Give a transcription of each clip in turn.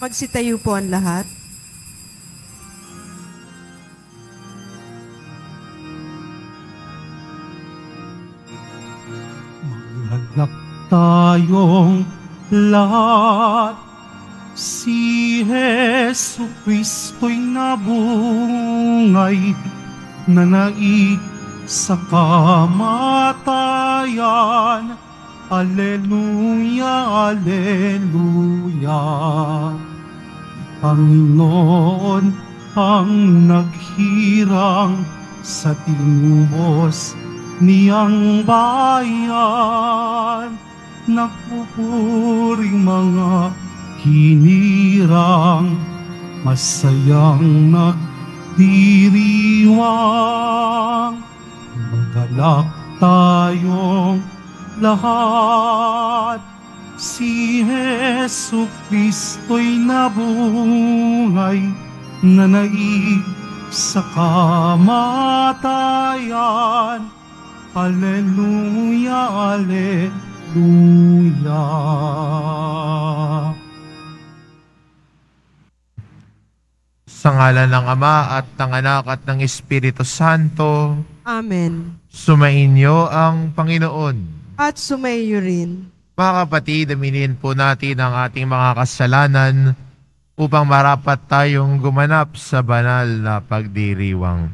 Magsitayo po ang lahat. Maglalak tayong lahat, si Jesu Kristo'y nabungay, nanaig sa kamatayan. Alleluia, alleluia. Panginoon ang naghirang sa tinubos niyang bayan, nagpupuring mga hinirang, masayang nagdiriwang. Magalak tayong lahat, si Jesu Kristo'y nabungay, nanaig sa kamatayan. Alleluia, alleluia. Sa ngalan ng Ama at ng Anak at ng Espiritu Santo. Amen. Sumainyo ang Panginoon. At sumaiyo rin. Mga kapatid, aminin po natin ang ating mga kasalanan upang marapat tayong gumanap sa banal na pagdiriwang.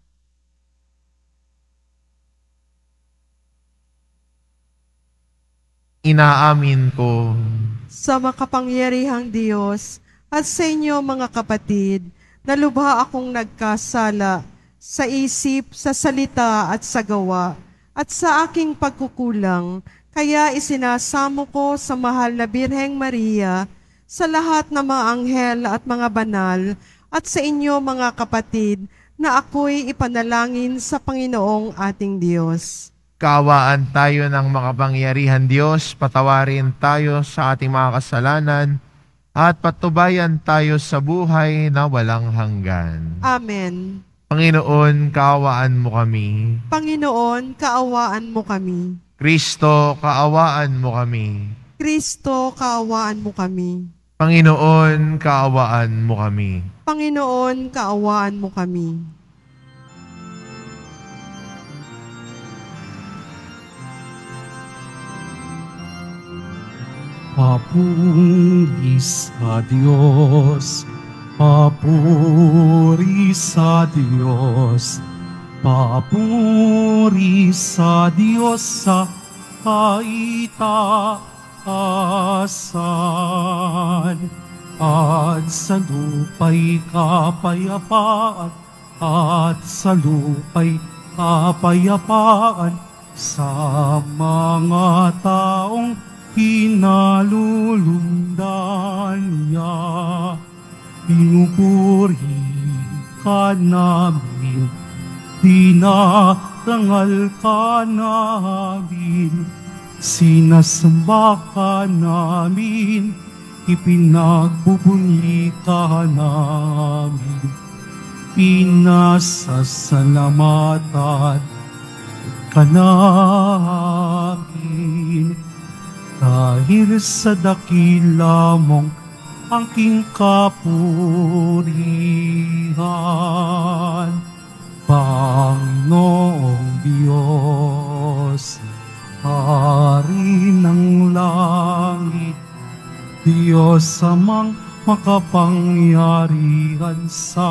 Inaamin ko Sa makapangyarihang Diyos at sa inyo mga kapatid, na lubha akong nagkasala sa isip, sa salita at sa gawa, at sa aking pagkukulang, kaya isinasamo ko sa mahal na Birheng Maria, sa lahat ng mga anghel at mga banal, at sa inyo mga kapatid, na ako'y ipanalangin sa Panginoong ating Diyos. kaawaan tayo ng makapangyarihan Diyos, patawarin tayo sa ating mga kasalanan, at patubayan tayo sa buhay na walang hanggan. Amen. Panginoon, kaawaan mo kami. Panginoon, kaawaan mo kami. Kristo, kaawaan mo kami. Kristo, kaawaan mo kami. Panginoon, kaawaan mo kami. Panginoon, kaawaan mo kami. Papuri sa Diyos, papuri sa Diyos, papuri sa Diyos sa kaitaasan, at sa lupa'y kapayapaan, at sa lupa'y kapayapaan sa mga taong pinalulundan niya. Pinupuri ka namin, dinarangal ka namin, sinasamba ka namin, ipinagbubunyi ka namin, pinasasalamatan ka namin. Dahil sa dakila mong angking kapurihan, Panginoong Diyos, Hari ng langit, Diyos amang makapangyarihan sa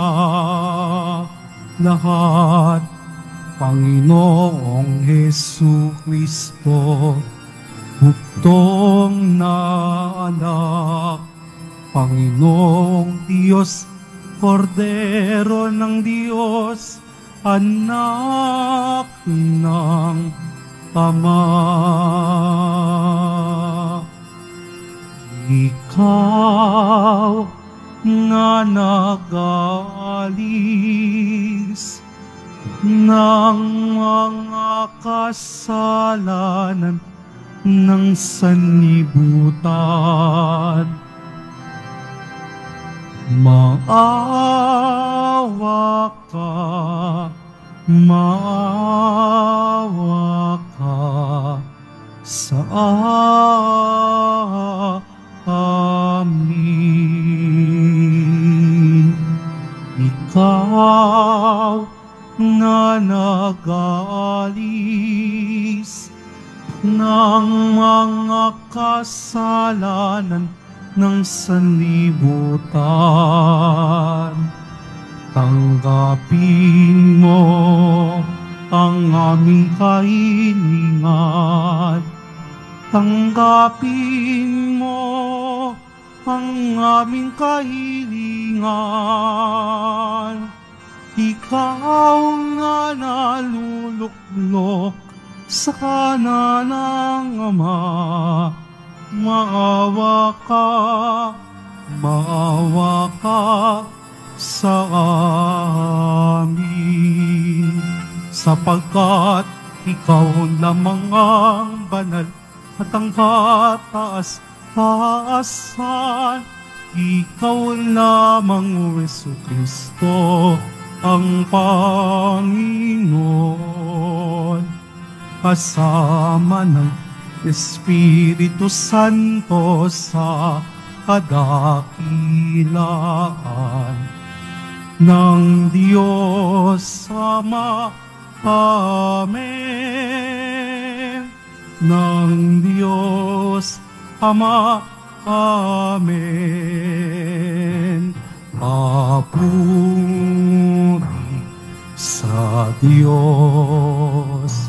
lahat, Panginoong Hesu Kristo, buktong na anak, Panginoong Diyos, Kordero ng Diyos, anak ng Ama. Ikaw na nag-aalis ng mga kasalanan ng sanlibutan, maawa ka, maawa ka sa amin. Ikaw na nag-aalis ng mga kasalanan ng sanlibutan. Tanggapin mo ang aming kahilingan. Tanggapin mo ang aming kahilingan. Ikaw na naluluklok sa kanan ng Ama, maawa ka sa amin. Sapagkat ikaw lamang ang banal at ang kataas-taasan. Ikaw lamang, Jesucristo, ang Panginoon. Kasama ng Espiritu Santo sa kadakilaan ng Diyos Ama. Amen. Ng Diyos Ama. Amen. Papuri sa Diyos.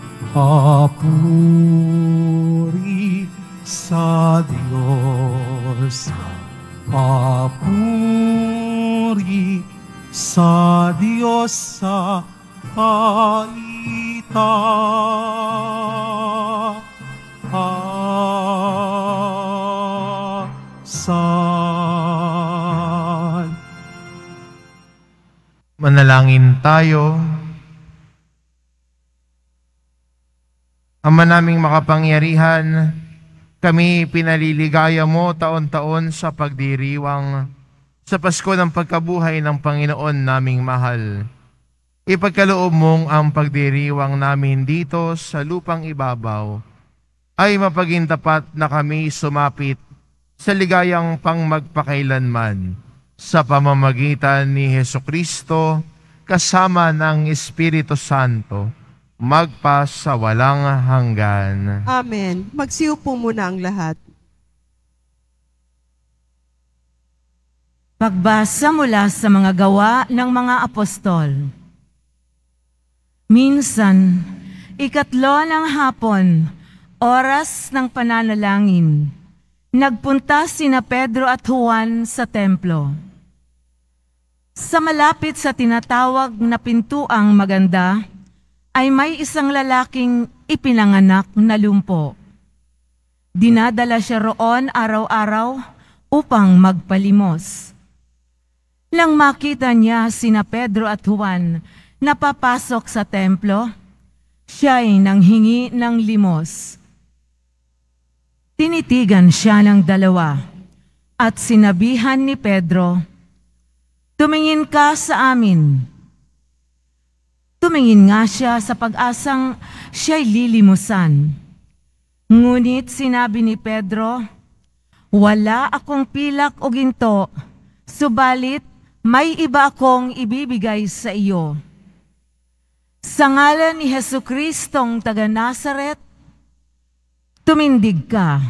Papuri sa Diyos. Papuri sa Diyos sa kaitaasan. Manalangin tayo. Ama naming makapangyarihan, kami pinaliligaya mo taon-taon sa pagdiriwang sa Pasko ng pagkabuhay ng Panginoon naming mahal. Ipagkaloob mong ang pagdiriwang namin dito sa lupang ibabaw ay mapaging tapat na kami sumapit sa ligayang pangmagpakailanman sa pamamagitan ni Hesukristo kasama ng Espiritu Santo, magpa sa walang hanggan. Amen. Magsiupo muna ang lahat. Pagbasa mula sa mga gawa ng mga apostol. Minsan, 3 ng hapon, oras ng pananalangin, nagpunta sina Pedro at Juan sa templo. Sa malapit sa tinatawag na pintuang maganda, ay may isang lalaking ipinanganak na lumpo. Dinadala siya roon araw-araw upang magpalimos. Nang makita niya sina Pedro at Juan na papasok sa templo, siya'y nanghingi ng limos. Tinitigan siya ng dalawa at sinabihan ni Pedro, "Tumingin ka sa amin." Tumingin nga siya sa pag-asang siya'y lilimusan. Ngunit sinabi ni Pedro, "Wala akong pilak o ginto, subalit may iba akong ibibigay sa iyo. Sa ngalan ni Jesucristong taga Nazaret, tumindig ka."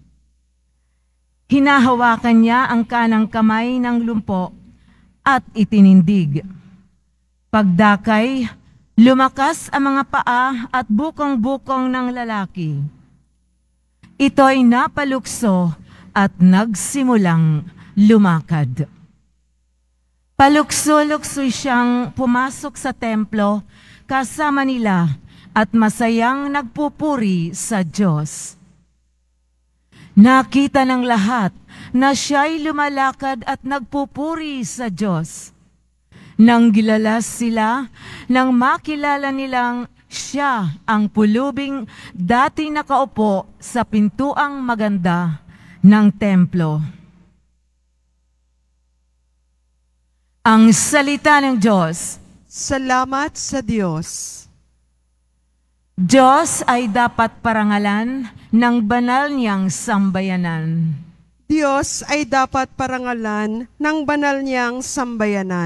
Hinahawakan niya ang kanang kamay ng lumpo at itinindig. Pagdakay, lumakas ang mga paa at bukong-bukong ng lalaki. Ito'y napalukso at nagsimulang lumakad. Palukso-luksoy siyang pumasok sa templo kasama nila at masayang nagpupuri sa Diyos. Nakita ng lahat na siya'y lumalakad at nagpupuri sa Diyos. Nang gilalas sila, nang makilala nilang siya ang pulubing dati nakaupo sa pintuang maganda ng templo. Ang salita ng Diyos. Salamat sa Diyos. Diyos ay dapat parangalan ng banal niyang sambayanan. Diyos ay dapat parangalan ng banal niyang sambayanan.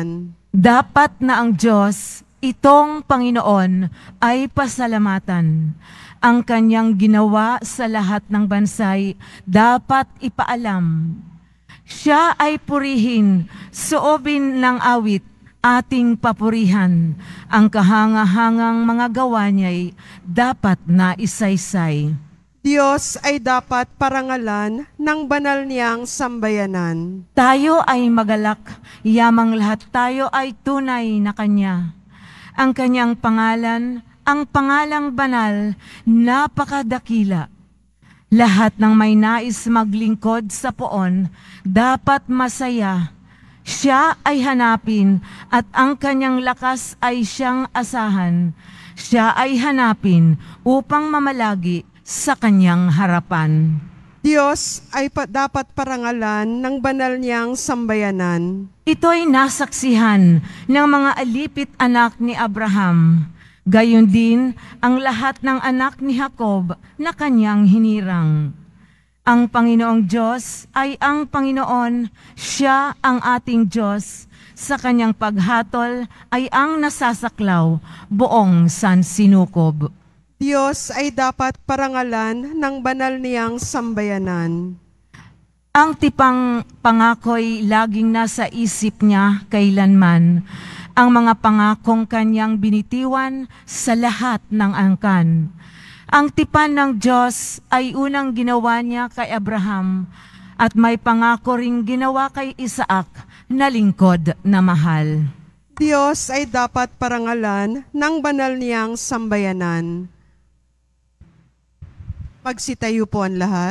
Dapat na ang Diyos, itong Panginoon, ay pasalamatan. Ang kanyang ginawa sa lahat ng bansay dapat ipaalam. Siya ay purihin, suobin ng awit, ating papurihan. Ang kahanga-hangang mga gawa niya'y dapat na isaysay. Diyos ay dapat parangalan ng banal niyang sambayanan. Tayo ay magalak, yamang lahat tayo ay tunay na Kanya. Ang Kanyang pangalan, ang pangalang banal, napakadakila. Lahat ng may nais maglingkod sa poon, dapat masaya. Siya ay hanapin at ang Kanyang lakas ay siyang asahan. Siya ay hanapin upang mamalagi sa Kanyang harapan. Diyos ay dapat parangalan ng banal niyang sambayanan. Ito'y nasaksihan ng mga alipit anak ni Abraham. Gayon din ang lahat ng anak ni Jacob na kanyang hinirang. Ang Panginoong Diyos ay ang Panginoon, siya ang ating Diyos. Sa kanyang paghatol ay ang nasasaklaw, buong sansinukob. Diyos ay dapat parangalan ng banal niyang sambayanan. Ang tipang pangako'y laging nasa isip niya kailanman. Ang mga pangakong kanyang binitiwan sa lahat ng angkan. Ang tipan ng Diyos ay unang ginawa niya kay Abraham at may pangako ring ginawa kay Isaac na lingkod na mahal. Diyos ay dapat parangalan ng banal niyang sambayanan. Pagsitayo po ang lahat.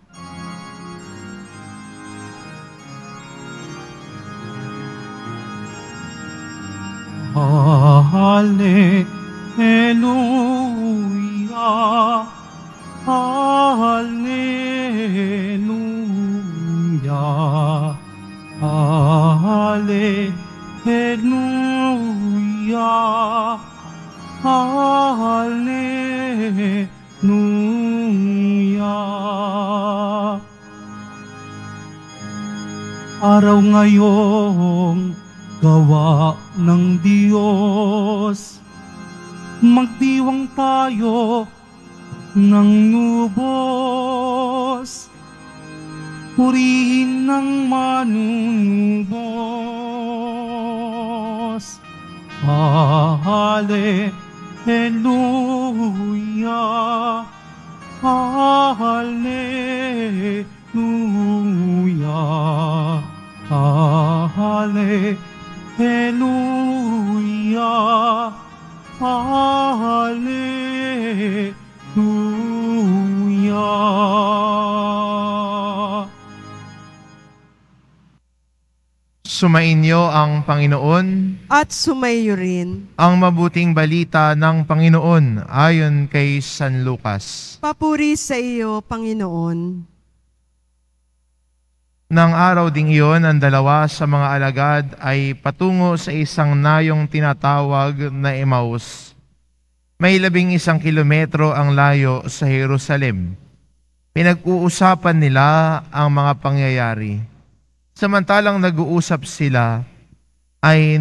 Hallelujah, Hallelujah, Hallelujah, Hallelujah. Araw ngayong gawa ng Diyos, magdiwang tayo ng nubos, purihin ng manunubos. Hallelujah, Hallelujah, Hallelujah, Hallelujah. Sumainyo ang Panginoon. At sumayo rin. Ang mabuting balita ng Panginoon ayon kay San Lucas. Papuri sa iyo, Panginoon. Nang araw ding iyon, ang dalawa sa mga alagad ay patungo sa isang nayong tinatawag na Emmaus. May 11 kilometro ang layo sa Jerusalem. Pinag-uusapan nila ang mga pangyayari. Samantalang nag-uusap sila, ay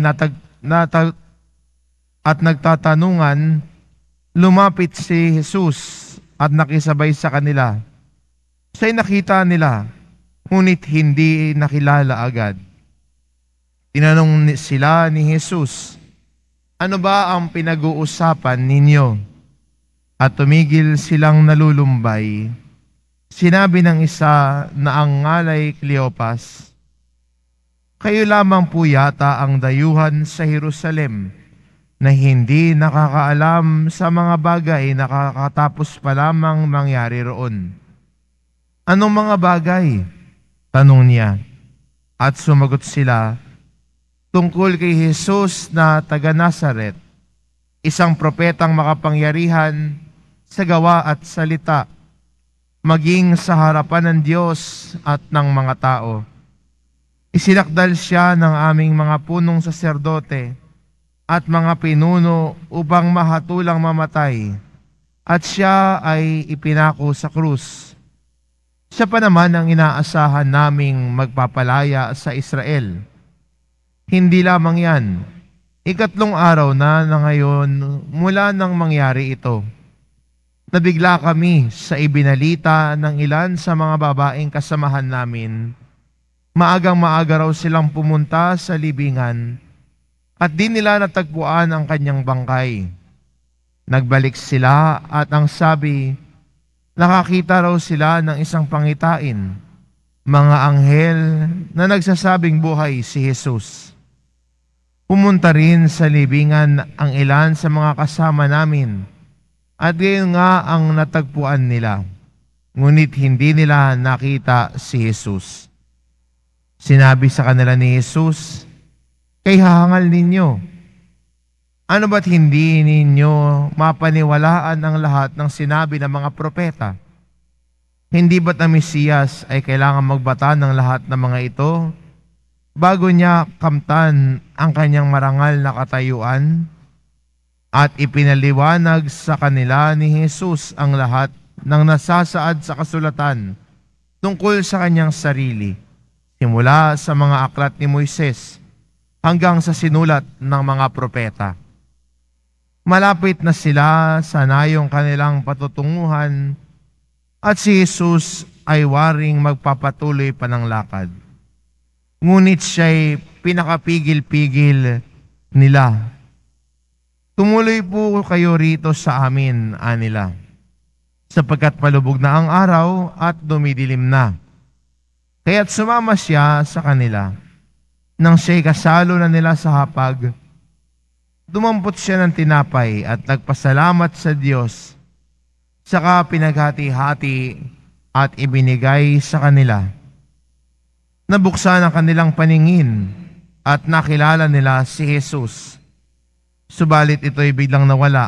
nagtatanungan, lumapit si Jesus at nakisabay sa kanila. Siya'y nakita nila, ngunit hindi nakilala agad. Tinanong sila ni Jesus, ano ba ang pinag-uusapan ninyo? At tumigil silang nalulumbay. Sinabi ng isa na ang ngalay Cleopas, kayo lamang po yata ang dayuhan sa Jerusalem na hindi nakakaalam sa mga bagay na kakatapos pa lamang mangyari roon. Anong mga bagay? Tanong niya. At sumagot sila, tungkol kay Jesus na taga Nazaret, isang propetang makapangyarihan sa gawa at salita, maging sa harapan ng Diyos at ng mga tao. Isinakdal siya ng aming mga punong saserdote at mga pinuno upang mahatulang mamatay, at siya ay ipinako sa krus. Siya pa naman ang inaasahan naming magpapalaya sa Israel. Hindi lamang yan, 3 araw na ngayon mula nang mangyari ito. Nabigla kami sa ibinalita ng ilan sa mga babaeng kasamahan namin. Maagang maaga raw silang pumunta sa libingan at di nila natagpuan ang kanyang bangkay. Nagbalik sila at ang sabi, nakakita raw sila ng isang pangitain, mga anghel na nagsasabing buhay si Jesus. Pumunta rin sa libingan ang ilan sa mga kasama namin at gayon nga ang natagpuan nila, ngunit hindi nila nakita si Jesus. Sinabi sa kanila ni Jesus, kay hahangal ninyo, ano ba't hindi ninyo mapaniwalaan ang lahat ng sinabi ng mga propeta? Hindi ba't ang Mesiyas ay kailangan magbata ng lahat ng mga ito bago niya kamtan ang kanyang marangal na katayuan? At ipinaliwanag sa kanila ni Jesus ang lahat ng nasasaad sa kasulatan tungkol sa kanyang sarili, simula sa mga aklat ni Moises hanggang sa sinulat ng mga propeta. Malapit na sila sa nayong kanilang patutunguhan at si Jesus ay waring magpapatuloy pa ng lakad. Ngunit siya'y pinakapigil-pigil nila. Tumuloy po kayo rito sa amin, anila, sapagkat palubog na ang araw at dumidilim na. Kaya't sumama siya sa kanila. Nang siya'y kasalo na nila sa hapag, dumampot siya ng tinapay at nagpasalamat sa Diyos, saka pinaghati-hati at ibinigay sa kanila. Nabuksan ang kanilang paningin at nakilala nila si Jesus. Subalit ito'y biglang nawala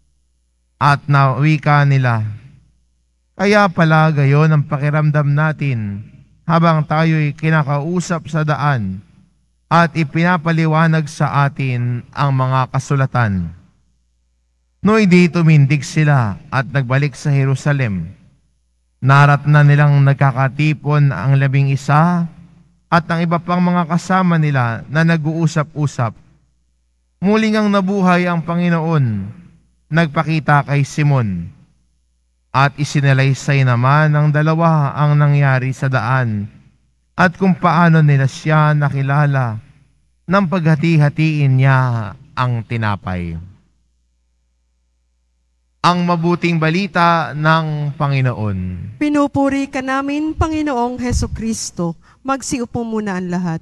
at nawika nila. Kaya pala gayon ang pakiramdam natin habang tayo'y kinakausap sa daan at ipinapaliwanag sa atin ang mga kasulatan. Noy di tumindig sila at nagbalik sa Jerusalem. Narat na nilang nagkakatipon ang 11 at ang iba pang mga kasama nila na nag-uusap-usap. Muling ang nabuhay ang Panginoon, nagpakita kay Simon. At isinalaysay naman ng dalawa ang nangyari sa daan at kung paano nila siya nakilala nang paghati-hatiin niya ang tinapay. Ang mabuting balita ng Panginoon. Pinupuri ka namin, Panginoong Hesukristo. Magsiupo muna ang lahat.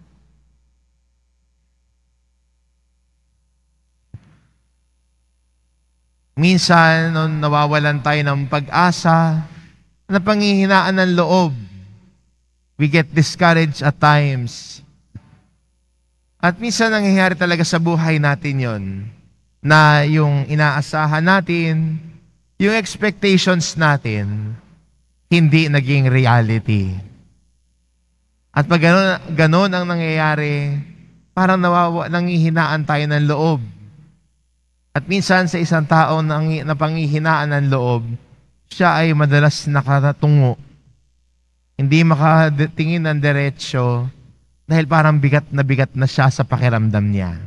Minsan, nawawalan tayo ng pag-asa, na panghihinaan ng loob. We get discouraged at times. At minsan nangyayari talaga sa buhay natin yon, na yung inaasahan natin, yung expectations natin, hindi naging reality. At pag ganun ang nangyayari, parang nanghihinaan tayo ng loob. At minsan sa isang tao na panghihinaan ng loob, siya ay madalas nakatungo. Hindi makatingin ng diretsyo dahil parang bigat na siya sa pakiramdam niya.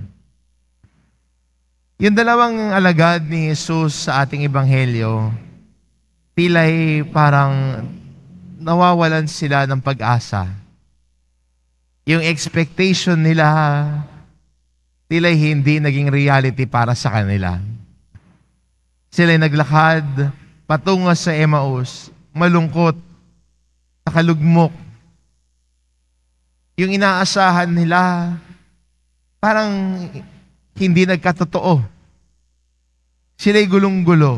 Yung dalawang alagad ni Jesus sa ating ebanghelyo, tila'y parang nawawalan sila ng pag-asa. Yung expectation nila, tila'y hindi naging reality para sa kanila. Sila'y naglakad patungo sa Emmaus, malungkot, nakalugmok. Yung inaasahan nila, parang hindi nagkatotoo. Sila'y gulong-gulo.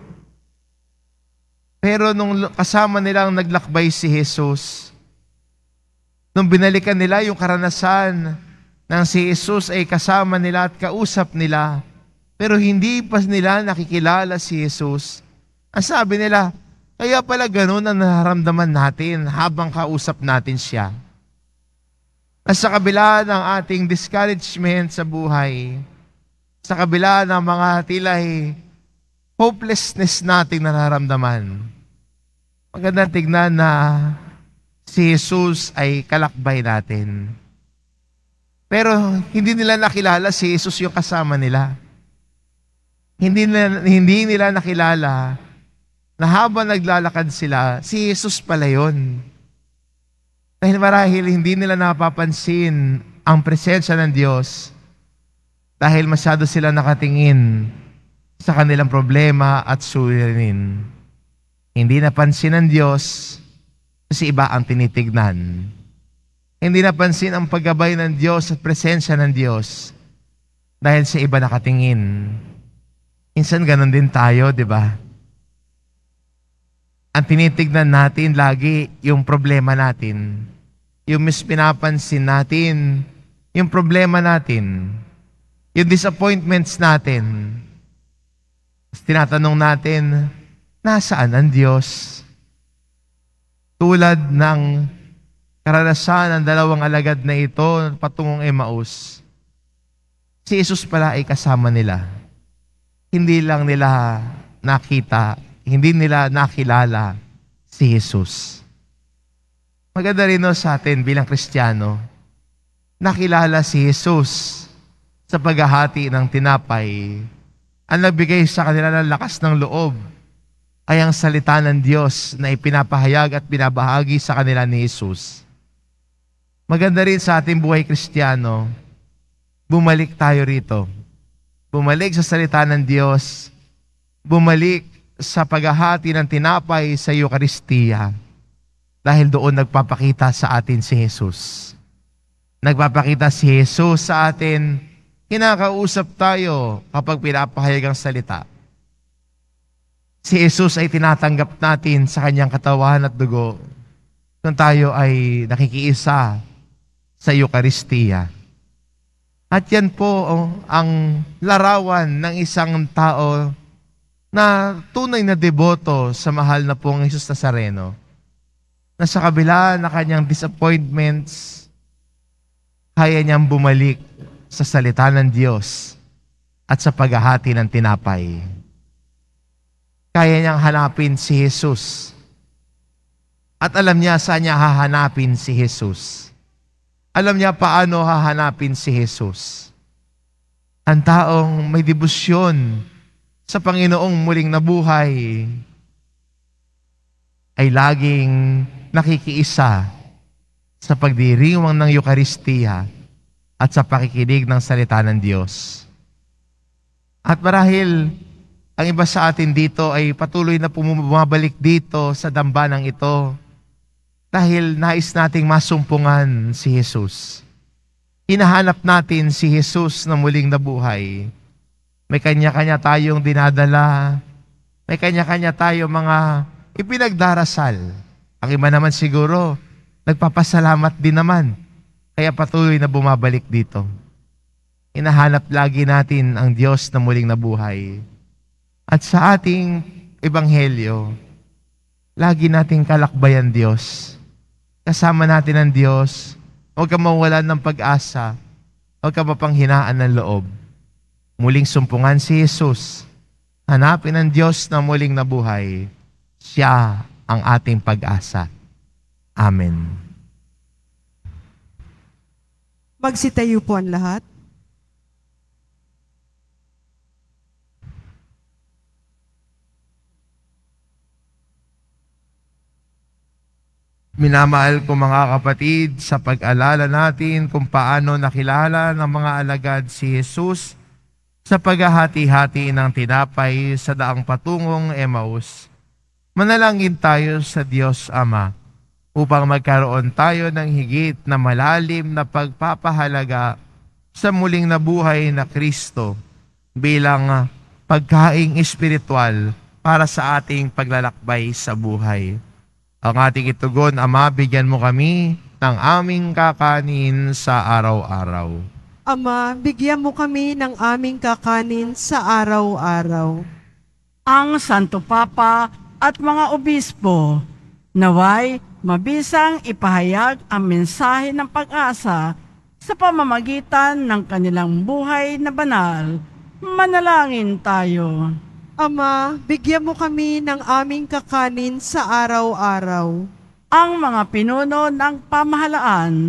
Pero nung kasama nilang naglakbay si Jesus, nung binalikan nila yung karanasan nang si Jesus ay kasama nila at kausap nila, pero hindi pa nila nakikilala si Jesus, ang sabi nila, kaya pala ganun ang nararamdaman natin habang kausap natin siya. At sa kabila ng ating discouragement sa buhay, sa kabila ng mga tilay hopelessness nating nararamdaman, magandang tignan na si Jesus ay kalakbay natin. Pero hindi nila nakilala si Jesus yung kasama nila. Hindi nila nakilala na habang naglalakad sila, si Jesus pala yun. Dahil marahil hindi nila napapansin ang presensya ng Diyos dahil masyado sila nakatingin sa kanilang problema at suliranin. Hindi napansin ng Diyos kasi iba ang tinitignan. Hindi napansin ang paggabay ng Diyos at presensya ng Diyos dahil sa iba nakatingin. Minsan ganun din tayo, di ba? Ang tinitignan natin lagi yung problema natin. Yung pinapansin natin, yung problema natin, yung disappointments natin. Tinatanong natin, nasaan ang Diyos? Tulad ng karanasan ng dalawang alagad na ito patungong Emmaus, si Jesus pala ay kasama nila. Hindi lang nila nakita, hindi nila nakilala si Jesus. Maganda rin sa atin bilang Kristiyano, nakilala si Jesus sa paghahati ng tinapay. Ang nagbigay sa kanila ng lakas ng loob ay ang salita ng Diyos na ipinapahayag at binabahagi sa kanila ni Jesus. Maganda rin sa ating buhay Kristiyano, bumalik tayo rito. Bumalik sa salita ng Diyos, bumalik sa paghahati ng tinapay sa Eucharistia, dahil doon nagpapakita sa atin si Jesus. Nagpapakita si Jesus sa atin, kinakausap tayo kapag pinapahayag ang salita. Si Jesus ay tinatanggap natin sa kanyang katawan at dugo kung tayo ay nakikiisa sa Eucharistia. At yan po ang larawan ng isang tao na tunay na deboto sa mahal na pong Jesus Nazareno, na sa kabila na kanyang disappointments, kaya niyang bumalik sa salita ng Diyos at sa paghahati ng tinapay. Kaya niyang hanapin si Jesus. At alam niya saan niya hahanapin si Jesus. Alam niya paano hahanapin si Jesus. Ang taong may debosyon sa Panginoong muling nabuhay ay laging nakikiisa sa pagdiriwang ng Eucharistia at sa pakikinig ng salita ng Diyos. At marahil ang iba sa atin dito ay patuloy na bumabalik dito sa dambanang ito dahil nais nating masumpungan si Jesus. Hinahanap natin si Jesus na muling nabuhay. May kanya-kanya tayong dinadala. May kanya-kanya tayong mga ipinagdarasal. Ang iba naman siguro, nagpapasalamat din naman. Kaya patuloy na bumabalik dito. Hinahanap lagi natin ang Diyos na muling nabuhay. At sa ating ebanghelyo, lagi nating kalakbayan Diyos. Kasama natin ang Diyos. Huwag kang mawalan ng pag-asa. Huwag kang mapanghinaan ng loob. Muling sumpungan si Jesus. Hanapin ang Diyos na muling nabuhay. Siya ang ating pag-asa. Amen. Magsitayo po ang lahat. Minamahal ko mga kapatid, sa pag-alala natin kung paano nakilala ng mga alagad si Jesus sa paghahati-hati ng tinapay sa daang patungong Emmaus, manalangin tayo sa Diyos Ama upang magkaroon tayo ng higit na malalim na pagpapahalaga sa muling nabuhay na Kristo bilang pagkaing espiritual para sa ating paglalakbay sa buhay. Ang ating itugon, Ama, bigyan mo kami ng aming kakanin sa araw-araw. Ama, bigyan mo kami ng aming kakanin sa araw-araw. Ang Santo Papa at mga obispo, naway mabisang ipahayag ang mensahe ng pag-asa sa pamamagitan ng kanilang buhay na banal. Manalangin tayo. Ama, bigyan mo kami ng aming kakanin sa araw-araw. Ang mga pinuno ng pamahalaan,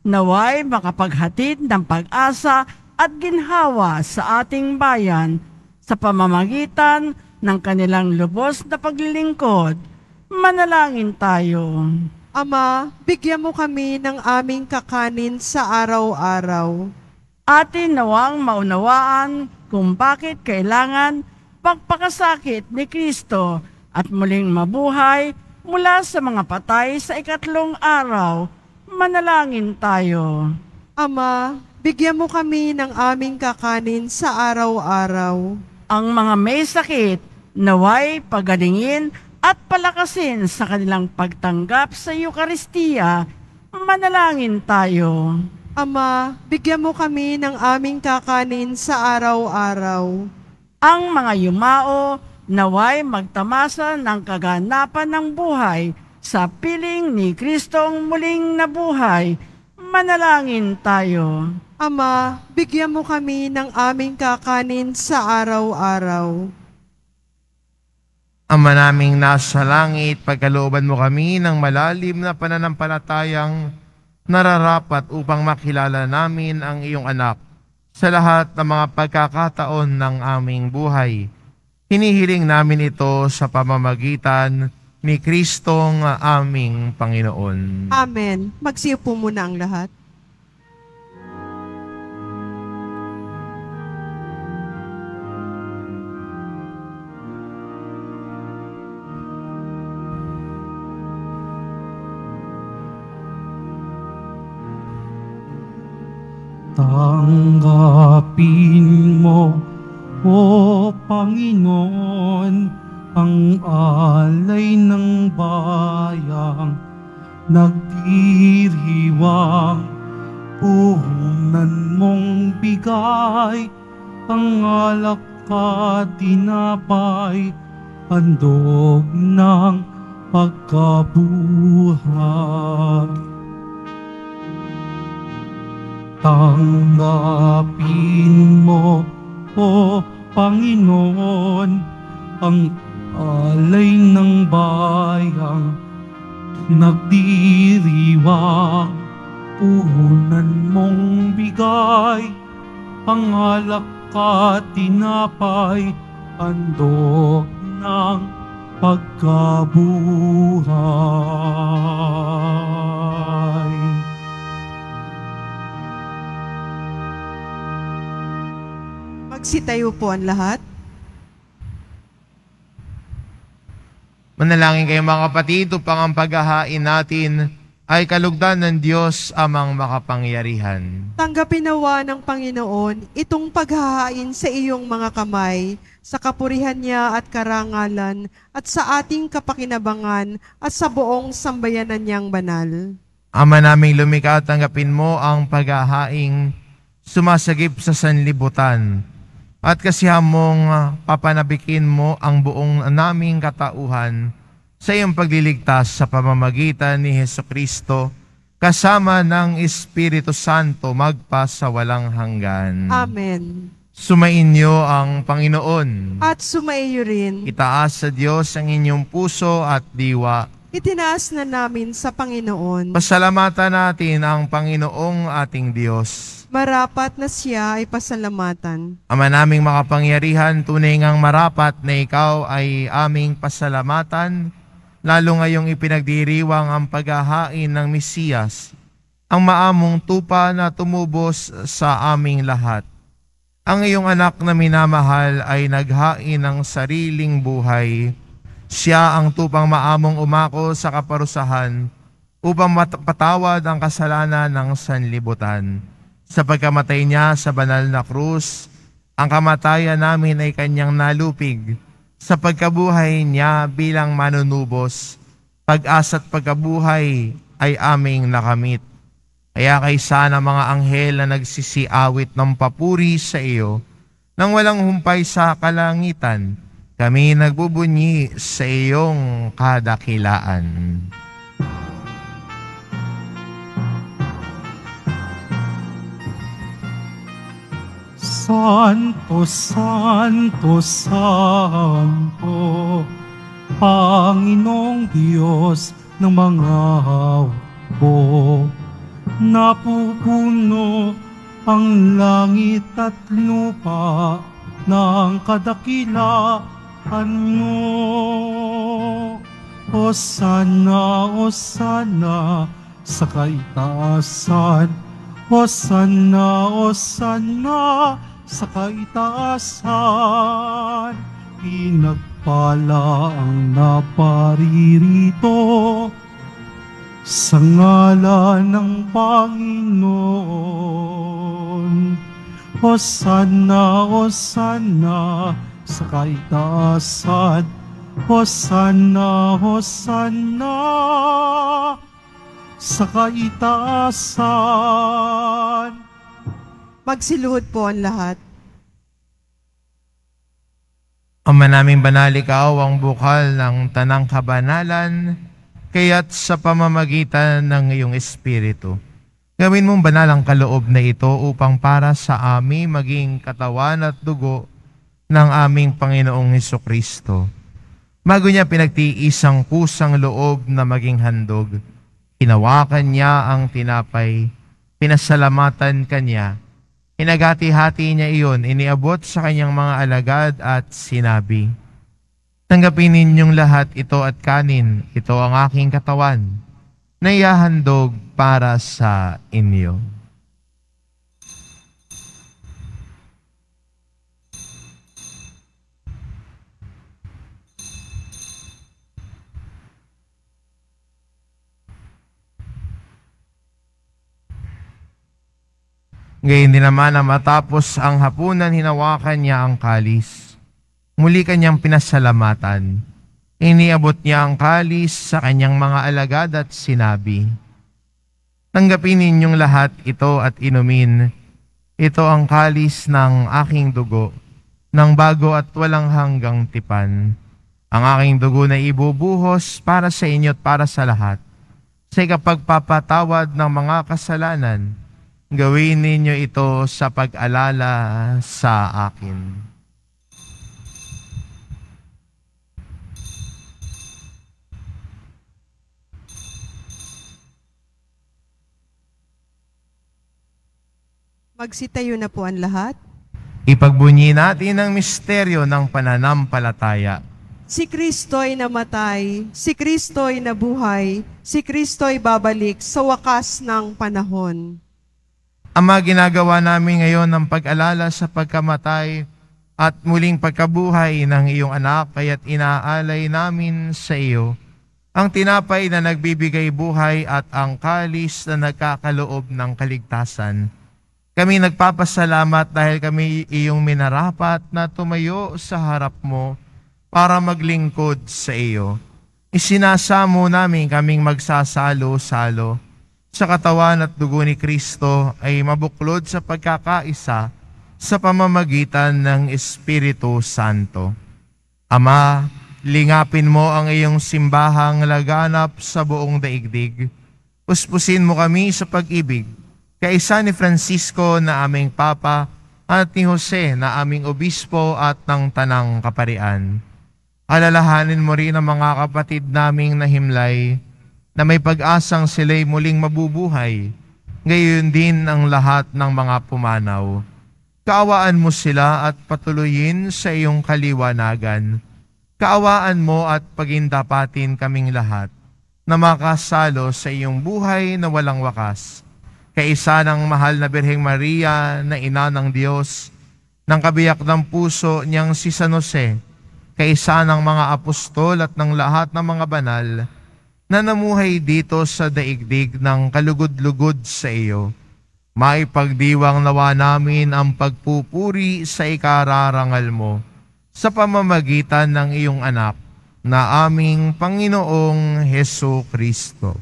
naway makapaghatid ng pag-asa at ginhawa sa ating bayan sa pamamagitan ng kanilang lubos na paglilingkod. Manalangin tayo. Ama, bigyan mo kami ng aming kakanin sa araw-araw. Atin nawang maunawaan kung bakit kailangan pagpakasakit ni Kristo at muling mabuhay mula sa mga patay sa ikatlong araw. Manalangin tayo. Ama, bigyan mo kami ng aming kakanin sa araw-araw. Ang mga may sakit, naway pagalingin at palakasin sa kanilang pagtanggap sa Eukaristiya. Manalangin tayo. Ama, bigyan mo kami ng aming kakanin sa araw-araw. Ang mga yumao, naway magtamasa ng kaganapan ng buhay sa piling ni Kristong muling nabuhay. Manalangin tayo. Ama, bigyan mo kami ng aming kakanin sa araw-araw. Ama naming nasa langit, pagkalooban mo kami ng malalim na pananampalatayang nararapat upang makilala namin ang iyong anak sa lahat ng mga pagkakataon ng aming buhay. Hinihiling namin ito sa pamamagitan ni Kristong aming Panginoon. Amen. Magsiupo muna ang lahat. Tanggapin mo, O Panginoon, ang alay ng bayang nagdiriwang. Puhunan mong bigay ang alak at tinapay, handog ng pagkabuhay. Tanggapin mo, O Panginoon, ang alay ng bayang nagdiriwang. Puhunan mong bigay ang alak at tinapay, handog ng pagkabuhay. Magsitayo po ang lahat. Manalangin kayo mga kapatid upang ang paghahain natin ay kalugdan ng Diyos amang makapangyarihan. Tanggapin nawa ng Panginoon itong paghahain sa iyong mga kamay, sa kapurihan niya at karangalan, at sa ating kapakinabangan at sa buong sambayanan niyang banal. Ama naming lumikha, tanggapin mo ang paghahaing sumasagip sa sanlibutan, at kasihan mong papanabikin mo ang buong naming katauhan sa iyong pagliligtas sa pamamagitan ni Hesukristo, kasama ng Espiritu Santo magpa sa walang hanggan. Amen. Sumainyo ang Panginoon. At sumaiyo rin. Itaas sa Diyos ang inyong puso at diwa. Itinaas na namin sa Panginoon. Pasalamatan natin ang Panginoong ating Diyos. Marapat na siya ay pasalamatan. Ama naming makapangyarihan, tunay ngang marapat na ikaw ay aming pasalamatan, lalo ngayong ipinagdiriwang ang paghahain ng Mesiyas, ang maamong tupa na tumubos sa aming lahat. Ang iyong anak na minamahal ay naghain ng sariling buhay. Siya ang tupang maamong umako sa kaparusahan upang patawad ang kasalanan ng sanlibutan. Sa pagkamatay niya sa banal na krus, ang kamatayan namin ay kanyang nalupig. Sa pagkabuhay niya bilang manunubos, pag-asa at pagkabuhay ay aming nakamit. Kaya kaysa ng mga anghel na nagsisiawit ng papuri sa iyo, nang walang humpay sa kalangitan, kami nagbubunyi sa iyong kadakilaan. Santo, Santo, Santo, Panginoong Diyos ng mga hukbo, napupuno ang langit at lupa ng kadakilaan mo. Hosana, Hosana sa kaitaasan. Hosana, Hosana sa kaitaasan. Pinagpala ang naparirito sa ngalan ng Panginoon. Hosana, Hosana sa kaitaasan. Hosana, Hosana sa kaitaasan. Magsiluhod po ang lahat. Ama naming banal, ikaw ang bukal ng tanang kabanalan, kaya't sa pamamagitan ng iyong Espiritu, gawin mong banal ang kaloob na ito upang para sa amin maging katawan at dugo ng aming Panginoong Hesukristo. Bago niya pinagtiis ang kusang loob na maging handog, hinawakan niya ang tinapay, pinasalamatan kanya, hinagati-hati niya iyon, iniabot sa kanyang mga alagad at sinabi, "Tanggapin ninyong lahat ito at kanin, ito ang aking katawan, na ihahandog para sa inyo." Gayon din naman na matapos ang hapunan, hinawakan niya ang kalis. Muli kanyang pinasalamatan. Iniabot niya ang kalis sa kanyang mga alagad at sinabi, "Tanggapin ninyong lahat ito at inumin. Ito ang kalis ng aking dugo, ng bago at walang hanggang tipan. Ang aking dugo na ibubuhos para sa inyo at para sa lahat, sa ikapagpapatawad ng mga kasalanan. Gawin ninyo ito sa pag-alala sa akin." Magsitayo na po ang lahat. Ipagbunyi natin ang misteryo ng pananampalataya. Si Kristo'y namatay, si Kristo'y nabuhay, si Kristo'y babalik sa wakas ng panahon. Ama, ginagawa namin ngayon ang pag-alala sa pagkamatay at muling pagkabuhay ng iyong anak, kaya't inaalay namin sa iyo ang tinapay na nagbibigay buhay at ang kalis na nagkakaloob ng kaligtasan. Kami nagpapasalamat dahil kami iyong minarapat na tumayo sa harap mo para maglingkod sa iyo. Isinasamo namin kaming magsasalo-salo sa katawan at dugo ni Kristo ay mabuklod sa pagkakaisa sa pamamagitan ng Espiritu Santo. Ama, lingapin mo ang iyong simbahang laganap sa buong daigdig. Puspusin mo kami sa pag-ibig, kaisa ni Francisco na aming Papa at ni Jose na aming Obispo at ng Tanang Kaparian. Alalahanin mo rin ang mga kapatid naming nahimlay na may pag-asang sila'y muling mabubuhay, gayon din ang lahat ng mga pumanaw. Kaawaan mo sila at patuloyin sa iyong kaliwanagan. Kaawaan mo at pagindapatin kaming lahat na makasalo sa iyong buhay na walang wakas. Kaisa ng mahal na Birheng Maria na ina ng Diyos, ng kabiyak ng puso niyang si San Jose, kaisa ng mga apostol at ng lahat ng mga banal na namuhay dito sa daigdig ng kalugod-lugod sa iyo. Maipagdiwang nawa namin ang pagpupuri sa ikararangal mo sa pamamagitan ng iyong anak na aming Panginoong Hesukristo.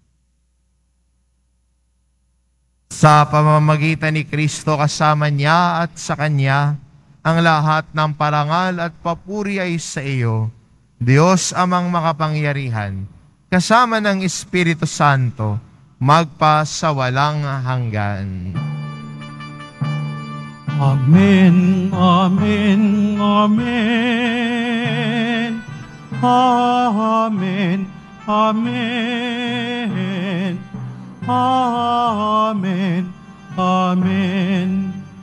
Sa pamamagitan ni Kristo kasama niya at sa Kanya, ang lahat ng parangal at papuri ay sa iyo, Diyos amang makapangyarihan, kasama ng Espiritu Santo, magpa sa walang hanggan. Amen, amen, amen. Amen, amen. Amen. Amen.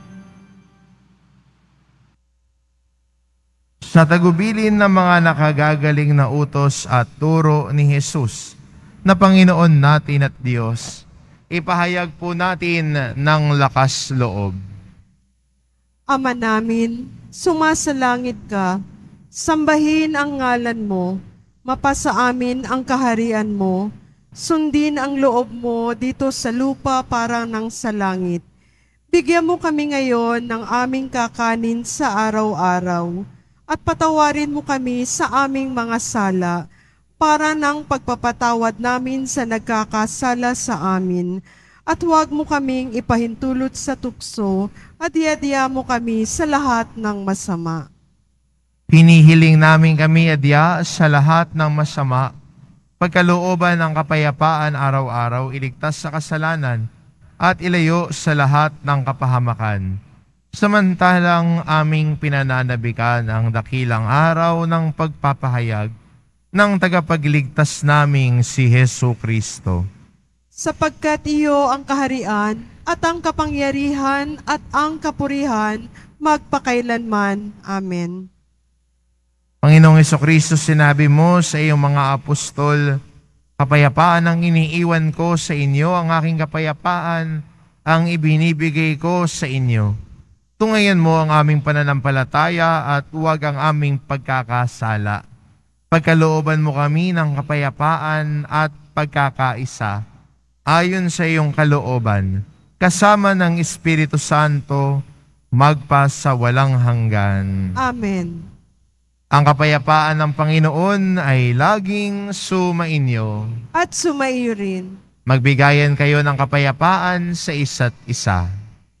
Sa tagubilin ng mga nakagagaling na utos at turo ni Jesus na Panginoon natin at Diyos, ipahayag po natin ng lakas loob. Ama namin, sumasalangit ka, sambahin ang ngalan mo, mapasa amin ang kaharian mo, sundin ang loob mo dito sa lupa parang ng sa langit. Bigyan mo kami ngayon ng aming kakanin sa araw-araw, at patawarin mo kami sa aming mga sala, para ng pagpapatawad namin sa nagkakasala sa amin. At huwag mo kaming ipahintulot sa tukso, at iadya mo kami sa lahat ng masama. Hinihiling namin kami adya sa lahat ng masama, pagkalooban ng kapayapaan araw-araw, iligtas sa kasalanan, at ilayo sa lahat ng kapahamakan. Samantalang aming pinananabikan ang dakilang araw ng pagpapahayag ng tagapagligtas naming si Hesu Kristo. Sapagkat iyo ang kaharian, at ang kapangyarihan, at ang kapurihan, magpakailanman. Amen. Panginoong Hesukristo, sinabi mo sa iyong mga apostol, kapayapaan ang iniiwan ko sa inyo, ang aking kapayapaan ang ibinibigay ko sa inyo. Tungayan mo ang aming pananampalataya at huwag ang aming pagkakasala. Pagkalooban mo kami ng kapayapaan at pagkakaisa, ayon sa iyong kalooban, kasama ng Espiritu Santo, magpa sa walang hanggan. Amen. Ang kapayapaan ng Panginoon ay laging sumainyo. At sumaiyo rin. Magbigayan kayo ng kapayapaan sa isa't isa.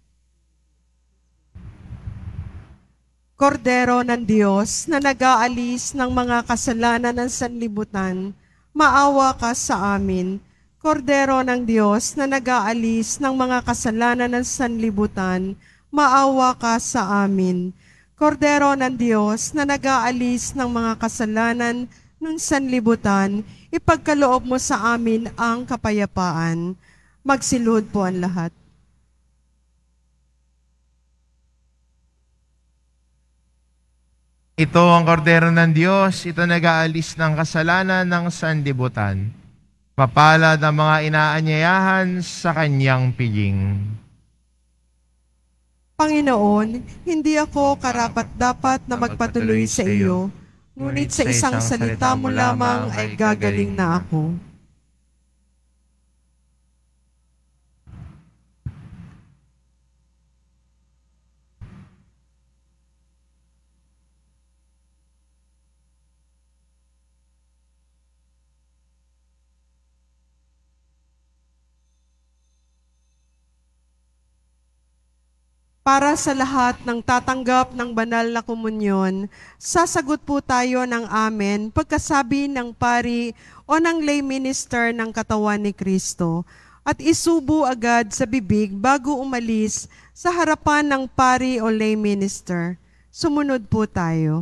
Kordero ng Diyos na nag-aalis ng mga kasalanan ng sanlibutan, maawa ka sa amin. Kordero ng Diyos na nag-aalis ng mga kasalanan ng sanlibutan, maawa ka sa amin. Kordero ng Diyos na nag-aalis ng mga kasalanan ng sanlibutan, ipagkaloob mo sa amin ang kapayapaan. Magsilhod po ang lahat. Ito ang kordero ng Diyos, ito nag-aalis ng kasalanan ng sanlibutan. Mapalad ang mga inaanyayahan sa kanyang piging. Panginoon, hindi ako karapat-dapat na magpatuloy sa iyo, ngunit sa isang salita mo lamang ay gagaling na ako. Para sa lahat ng tatanggap ng banal na komunyon, sasagot po tayo ng amen pagkasabi ng pari o ng lay minister ng katawan ni Kristo at isubo agad sa bibig bago umalis sa harapan ng pari o lay minister. Sumunod po tayo.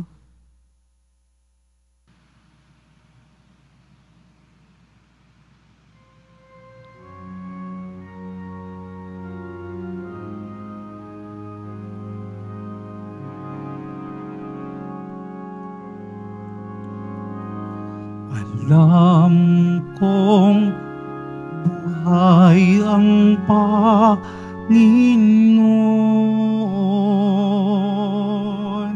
Alam kong buhay ang Panginoon.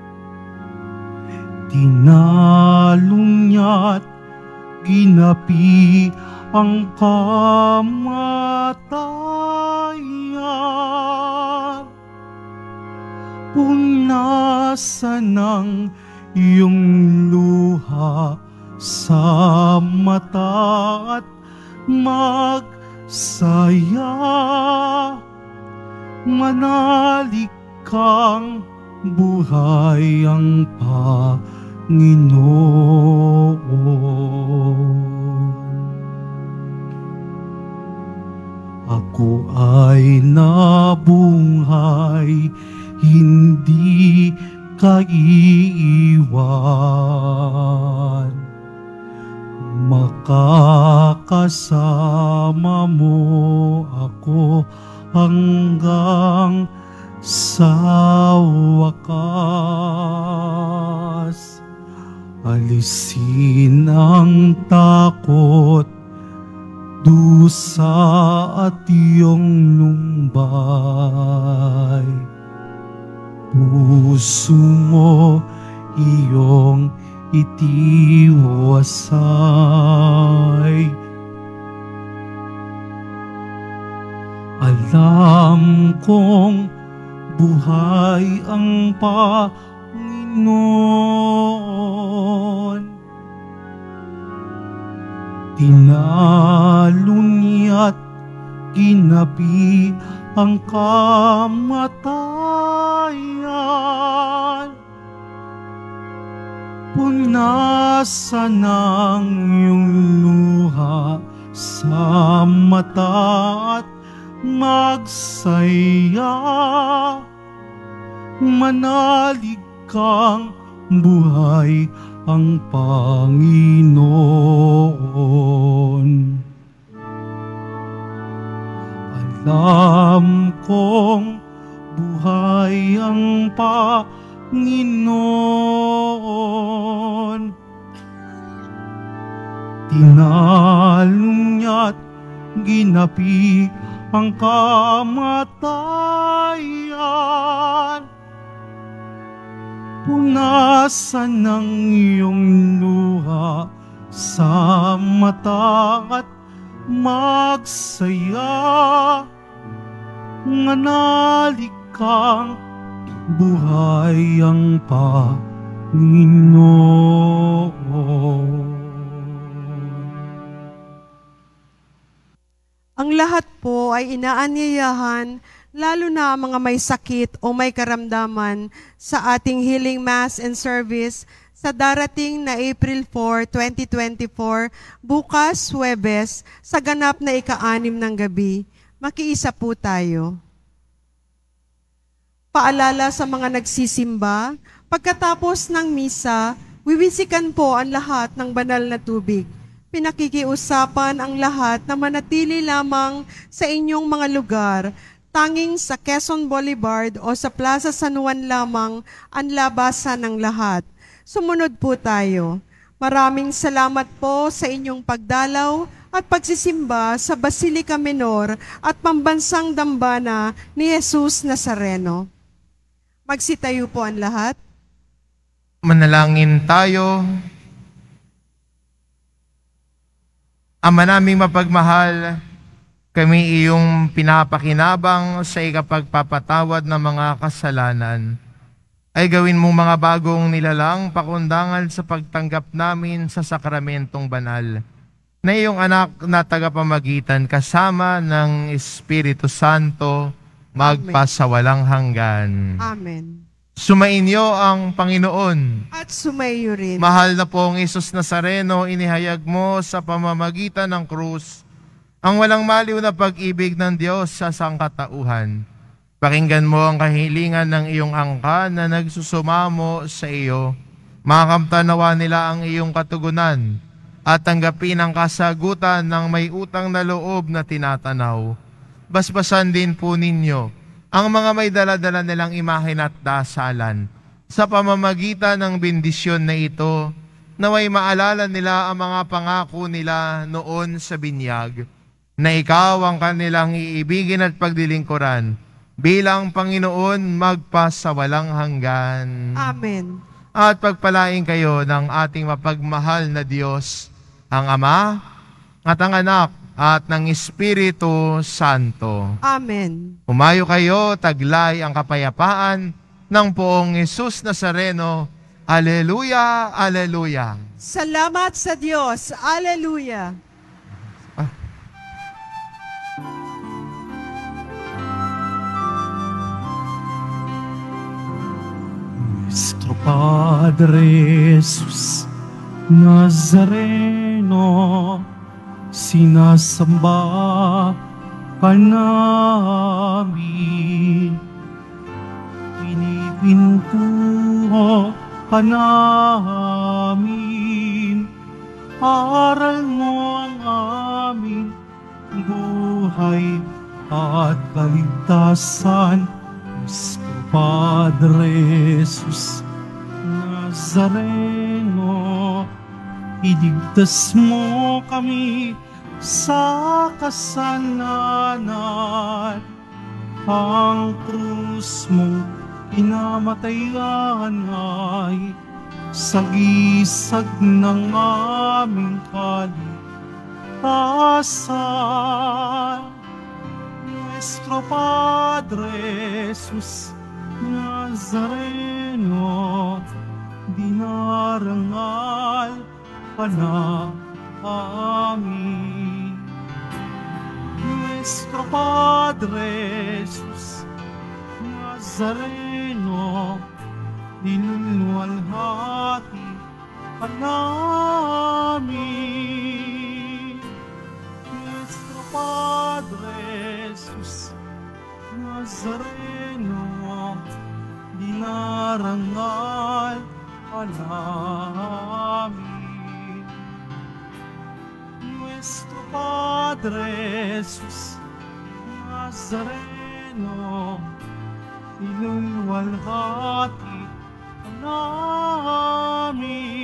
Tinalo niya't ginapi ang kamatayan. Punasan ng iyong luha sa mata at magsaya, manalig kang buhay ang Panginoon. Ako ay nabuhay, hindi ka iiwan. makakasama mo ako hanggang sa wakas. Alisin ang takot, dusa at iyong lumbay. Puso mo iyong itiwasay. Alam kong buhay ang Panginoon. Tinalo niya't ginapi ang kamatayan. Punasan ang iyong luha sa mata at magsaya. Manalig kang buhay ang Panginoon. Alam kong buhay ang Panginoon. Tinalo niya't ginapi ang kamatayan. Punasan ng iyong luha sa mata at magsaya. Manalig kang buhay ang Panginoon. Ang lahat po ay inaanyayahan, lalo na ang mga may sakit o may karamdaman, sa ating healing mass and service sa darating na April 4, 2024, bukas, Huwebes, sa ganap na ika-6 ng gabi. Makiisa po tayo. Paalala sa mga nagsisimba, pagkatapos ng misa, wiwisikan po ang lahat ng banal na tubig. Pinakikiusapan ang lahat na manatili lamang sa inyong mga lugar. Tanging sa Quezon Boulevard o sa Plaza San Juan lamang ang labasan ng lahat. Sumunod po tayo. Maraming salamat po sa inyong pagdalaw at pagsisimba sa Basilica Menor at Pambansang Dambana ni Jesus Nazareno. Magsitayo po ang lahat. Manalangin tayo. Ama naming mapagmahal, kami iyong pinapakinabang sa ikapagpapatawad ng mga kasalanan. Ay gawin mong mga bagong nilalang pakundangan sa pagtanggap namin sa sakramentong banal na iyong anak na tagapamagitan kasama ng Espiritu Santo magpasawalang hanggan. Amen. Sumainyo ang Panginoon. At sumaiyo rin. Mahal na pong Jesus Nazareno, inihayag mo sa pamamagitan ng krus ang walang maliw na pag-ibig ng Diyos sa sangkatauhan. Pakinggan mo ang kahilingan ng iyong angkan na nagsusumamo sa iyo. Makamtanawa nila ang iyong katugunan at tanggapin ang kasagutan ng may utang na loob na tinatanaw. Basbasan din po ninyo ang mga may dala-dala nilang imahen at dasalan. Sa pamamagitan ng bendisyon na ito, naway maalala nila ang mga pangako nila noon sa binyag, na ikaw ang kanilang iibigin at pagdilingkuran bilang Panginoon magpasawalang hanggan. Amen. At pagpalain kayo ng ating mapagmahal na Diyos, ang Ama at ang Anak at ng Espiritu Santo. Amen. Humayo kayo, taglay ang kapayapaan ng poong Jesus Nazareno. Aleluya, aleluya. Salamat sa Diyos. Aleluya. Nuestro Padre Jesus Nazareno, sinasamba ka namin, pinipintuho ka namin, aral mo ang aming buhay at kaligtasan. Nuestro Padre Jesus Nazareno, iligtas mo kami sa kasalanan. Ang krus mong pinamatayan ay sagisag ng aming kaligtasan. Nuestro Padre Jesus Nazareno, dinarangal ka na amin. Nuestro Padre Jesus Nazareno, dinulwalhati ka namin. Nuestro Padre Jesus Nazareno, dinarangal ka namin. Nuestro Padre Jesus Nazareno, dinulwalhati ka namin.